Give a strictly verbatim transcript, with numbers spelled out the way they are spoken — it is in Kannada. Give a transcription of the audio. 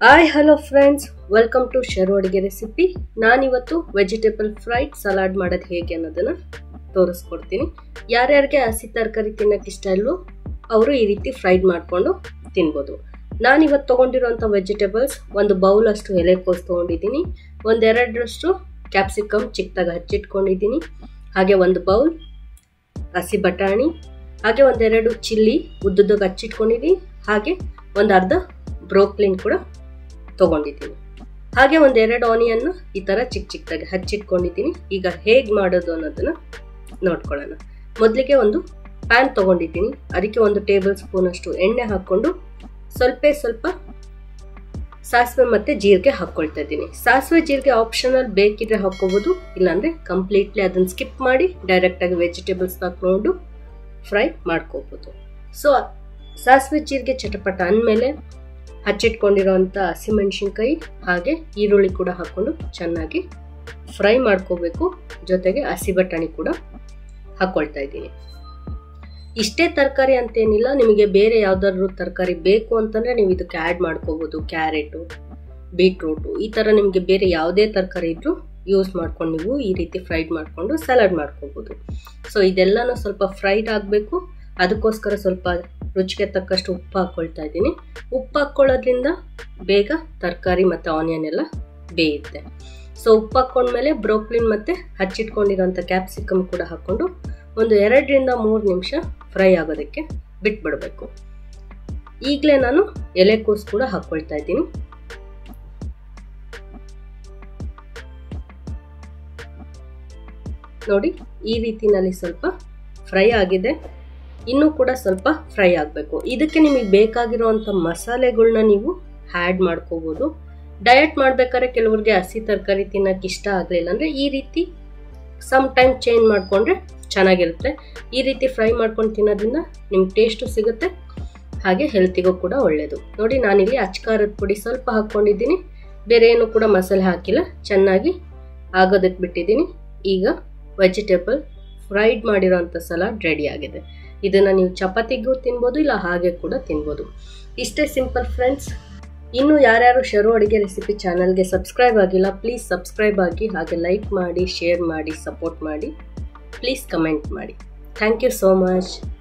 Hi hello friends, welcome to Sharu ಅಡುಗೆ ರೆಸಿಪಿ. ನಾನಿವತ್ತು ವೆಜಿಟೇಬಲ್ ಫ್ರೈಡ್ ಸಲಾಡ್ ಮಾಡೋದು ಹೇಗೆ ಅನ್ನೋದನ್ನು ತೋರಿಸ್ಕೊಡ್ತೀನಿ. ಯಾರ್ಯಾರಿಗೆ ಹಸಿ ತರಕಾರಿ ತಿನ್ನೋಕೆ ಇಷ್ಟ ಇಲ್ಲವೋ ಅವರು ಈ ರೀತಿ ಫ್ರೈಡ್ ಮಾಡಿಕೊಂಡು ತಿನ್ಬೋದು. ನಾನಿವತ್ತು ತೊಗೊಂಡಿರೋಂಥ ವೆಜಿಟೇಬಲ್ಸ್ ಒಂದು ಬೌಲ್ ಅಷ್ಟು ಎಲೆಕೋಸು ತೊಗೊಂಡಿದ್ದೀನಿ, ಒಂದೆರಡರಷ್ಟು ಕ್ಯಾಪ್ಸಿಕಮ್ ಚಿಕ್ಕದಾಗಿ ಹಚ್ಚಿಟ್ಕೊಂಡಿದ್ದೀನಿ, ಹಾಗೆ ಒಂದು ಬೌಲ್ ಹಸಿ ಬಟಾಣಿ, ಹಾಗೆ ಒಂದೆರಡು ಚಿಲ್ಲಿ ಉದ್ದುದಾಗಿ ಹಚ್ಚಿಟ್ಕೊಂಡಿದ್ದೀನಿ, ಹಾಗೆ ಒಂದು ಅರ್ಧ ಬ್ರೋಕ್ಲಿನ್ ಕೂಡ ತೊಗೊಂಡಿದ್ದೀನಿ, ಹಾಗೆ ಒಂದೆರಡು ಆನಿಯನ್ ಈ ಥರ ಚಿಕ್ಕ ಚಿಕ್ಕದಾಗಿ ಹಚ್ಚಿಟ್ಕೊಂಡಿದ್ದೀನಿ. ಈಗ ಹೇಗೆ ಮಾಡೋದು ಅನ್ನೋದನ್ನು ನೋಡ್ಕೊಳ್ಳೋಣ. ಮೊದಲಿಗೆ ಒಂದು ಪ್ಯಾನ್ ತೊಗೊಂಡಿದ್ದೀನಿ, ಅದಕ್ಕೆ ಒಂದು ಟೇಬಲ್ ಸ್ಪೂನ್ ಅಷ್ಟು ಎಣ್ಣೆ ಹಾಕ್ಕೊಂಡು ಸ್ವಲ್ಪ ಸ್ವಲ್ಪ ಸಾಸಿವೆ ಮತ್ತು ಜೀರಿಗೆ ಹಾಕ್ಕೊಳ್ತಾ ಇದ್ದೀನಿ. ಸಾಸಿವೆ ಜೀರಿಗೆ ಆಪ್ಷನಲ್, ಬೇಕಿದ್ರೆ ಹಾಕ್ಕೋಬೋದು, ಇಲ್ಲಾಂದರೆ ಕಂಪ್ಲೀಟ್ಲಿ ಅದನ್ನು ಸ್ಕಿಪ್ ಮಾಡಿ ಡೈರೆಕ್ಟಾಗಿ ವೆಜಿಟೇಬಲ್ಸ್ ಹಾಕ್ಕೊಂಡು ಫ್ರೈ ಮಾಡ್ಕೋಬೋದು. ಸೊ ಸಾಸಿವೆ ಜೀರಿಗೆ ಚಟಪಟ ಅಂದಮೇಲೆ ಹಚ್ಚಿಟ್ಕೊಂಡಿರೋಂಥ ಹಸಿಮೆಣಸಿನ್ಕಾಯಿ ಹಾಗೆ ಈರುಳ್ಳಿ ಕೂಡ ಹಾಕ್ಕೊಂಡು ಚೆನ್ನಾಗಿ ಫ್ರೈ ಮಾಡ್ಕೋಬೇಕು. ಜೊತೆಗೆ ಹಸಿ ಬಟಾಣಿ ಕೂಡ ಹಾಕ್ಕೊಳ್ತಾ ಇದ್ದೀನಿ. ಇಷ್ಟೇ ತರಕಾರಿ ಅಂತೇನಿಲ್ಲ, ನಿಮಗೆ ಬೇರೆ ಯಾವ್ದಾದ್ರು ತರಕಾರಿ ಬೇಕು ಅಂತಂದರೆ ನೀವು ಇದಕ್ಕೆ ಆ್ಯಡ್ ಮಾಡ್ಕೋಬೋದು. ಕ್ಯಾರೆಟು, ಬೀಟ್ರೂಟು, ಈ ಥರ ನಿಮಗೆ ಬೇರೆ ಯಾವುದೇ ತರಕಾರಿ ಇದ್ರೂ ಯೂಸ್ ಮಾಡ್ಕೊಂಡು ನೀವು ಈ ರೀತಿ ಫ್ರೈಡ್ ಮಾಡಿಕೊಂಡು ಸಲಾಡ್ ಮಾಡ್ಕೋಬೋದು. ಸೊ ಇದೆಲ್ಲನೂ ಸ್ವಲ್ಪ ಫ್ರೈಡ್ ಆಗಬೇಕು, ಅದಕ್ಕೋಸ್ಕರ ಸ್ವಲ್ಪ ರುಚಿಗೆ ತಕ್ಕಷ್ಟು ಉಪ್ಪು ಹಾಕ್ಕೊಳ್ತಾ ಇದ್ದೀನಿ. ಉಪ್ಪು ಹಾಕ್ಕೊಳ್ಳೋದ್ರಿಂದ ಬೇಗ ತರಕಾರಿ ಮತ್ತು ಆನಿಯನ್ ಎಲ್ಲ ಬೇಯುತ್ತೆ. ಸೊ ಉಪ್ಪು ಹಾಕ್ಕೊಂಡ್ಮೇಲೆ ಬ್ರೋಕ್ಲಿನ್ ಮತ್ತು ಹಚ್ಚಿಟ್ಕೊಂಡಿರೋಂಥ ಕ್ಯಾಪ್ಸಿಕಮ್ ಕೂಡ ಹಾಕ್ಕೊಂಡು ಒಂದು ಎರಡರಿಂದ ಮೂರು ನಿಮಿಷ ಫ್ರೈ ಆಗೋದಕ್ಕೆ ಬಿಟ್ಬಿಡಬೇಕು. ಈಗಲೇ ನಾನು ಎಲೆಕೋಸು ಕೂಡ ಹಾಕ್ಕೊಳ್ತಾ ಇದ್ದೀನಿ. ನೋಡಿ, ಈ ರೀತಿನಲ್ಲಿ ಸ್ವಲ್ಪ ಫ್ರೈ ಆಗಿದೆ, ಇನ್ನೂ ಕೂಡ ಸ್ವಲ್ಪ ಫ್ರೈ ಆಗಬೇಕು. ಇದಕ್ಕೆ ನಿಮಗೆ ಬೇಕಾಗಿರುವಂಥ ಮಸಾಲೆಗಳನ್ನ ನೀವು ಆ್ಯಡ್ ಮಾಡ್ಕೋಬೋದು. ಡಯಟ್ ಮಾಡ್ಬೇಕಾದ್ರೆ ಕೆಲವ್ರಿಗೆ ಹಸಿ ತರಕಾರಿ ತಿನ್ನೋಕೆ ಇಷ್ಟ ಆಗಲಿಲ್ಲ ಅಂದರೆ ಈ ರೀತಿ ಸಮ್ ಟೈಮ್ ಚೇಂಜ್ ಮಾಡಿಕೊಂಡ್ರೆ ಚೆನ್ನಾಗಿರುತ್ತೆ. ಈ ರೀತಿ ಫ್ರೈ ಮಾಡ್ಕೊಂಡು ತಿನ್ನೋದ್ರಿಂದ ನಿಮ್ಗೆ ಟೇಸ್ಟು ಸಿಗುತ್ತೆ, ಹಾಗೆ ಹೆಲ್ತಿಗೂ ಕೂಡ ಒಳ್ಳೆಯದು. ನೋಡಿ, ನಾನಿಲ್ಲಿ ಅಚ್ಕಾರದ ಪುಡಿ ಸ್ವಲ್ಪ ಹಾಕ್ಕೊಂಡಿದ್ದೀನಿ, ಬೇರೆ ಏನು ಕೂಡ ಮಸಾಲೆ ಹಾಕಿಲ್ಲ, ಚೆನ್ನಾಗಿ ಆಗೋದಕ್ಕೆ ಬಿಟ್ಟಿದ್ದೀನಿ. ಈಗ ವೆಜಿಟೇಬಲ್ ಫ್ರೈಡ್ ಮಾಡಿರೋಂಥ ಸಲಾಡ್ ರೆಡಿ ಆಗಿದೆ. ಇದನ್ನು ನೀವು ಚಪಾತಿಗೂ ತಿನ್ಬೋದು, ಇಲ್ಲ ಹಾಗೆ ಕೂಡ ತಿನ್ಬೋದು. ಇಷ್ಟೇ ಸಿಂಪಲ್ ಫ್ರೆಂಡ್ಸ್. ಇನ್ನು ಯಾರ್ಯಾರು ಶರು ಅಡುಗೆ ರೆಸಿಪಿ ಚಾನಲ್ಗೆ ಸಬ್ಸ್ಕ್ರೈಬ್ ಆಗಿಲ್ಲ, ಪ್ಲೀಸ್ ಸಬ್ಸ್ಕ್ರೈಬ್ ಆಗಿ, ಹಾಗೆ ಲೈಕ್ ಮಾಡಿ, ಶೇರ್ ಮಾಡಿ, ಸಪೋರ್ಟ್ ಮಾಡಿ, ಪ್ಲೀಸ್ ಕಮೆಂಟ್ ಮಾಡಿ. Thank you so much.